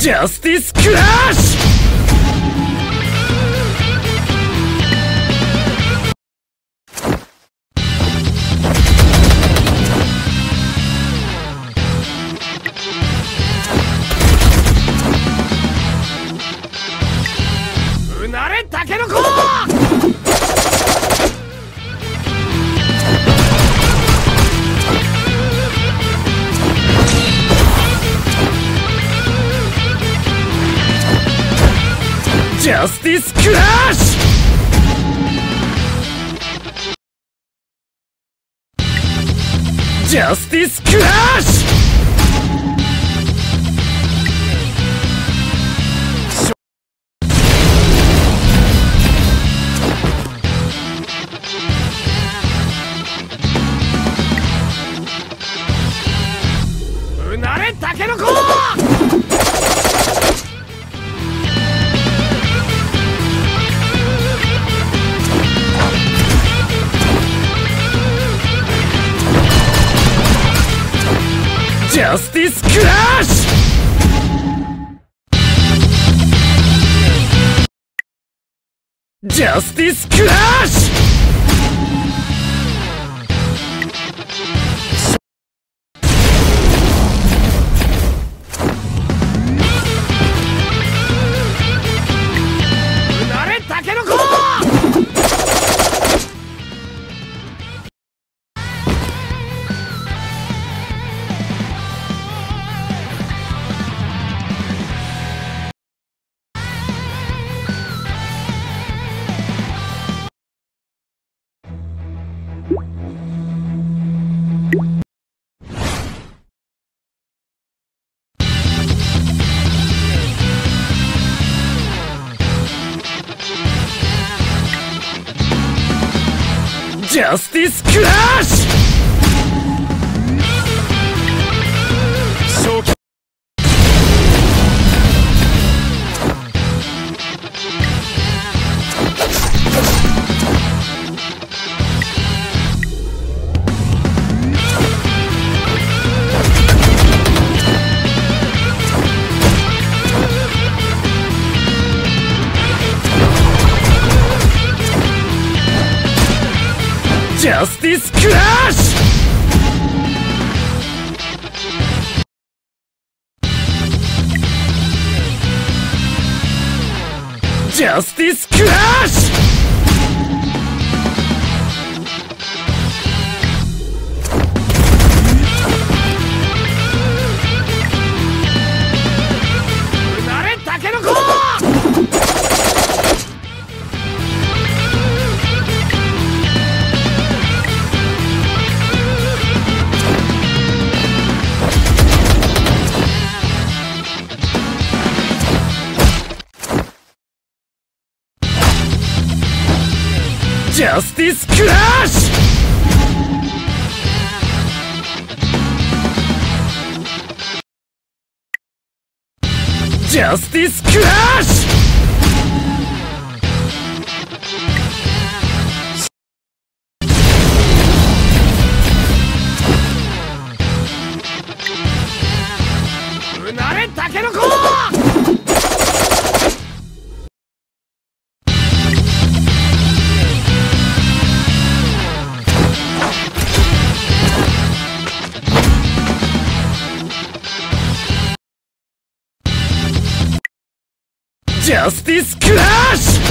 ジャスティスクラッシュ。うなれタケノコ。ジャスティスクラッシュ。ジャスティスクラッシュ。うなれタケノコ。ジャスティスクラッシュ。ジャスティスクラッシュ。うなれタケノコ。ジャスティスクラッシュ。正気。ジャスティスクラッシュ。ジャスティスクラッシュ。うなれタケノコ。ジャスティスクラッシュ。ジャスティスクラッシュ。うなれタケノコ。ジャスティスクラッシュ。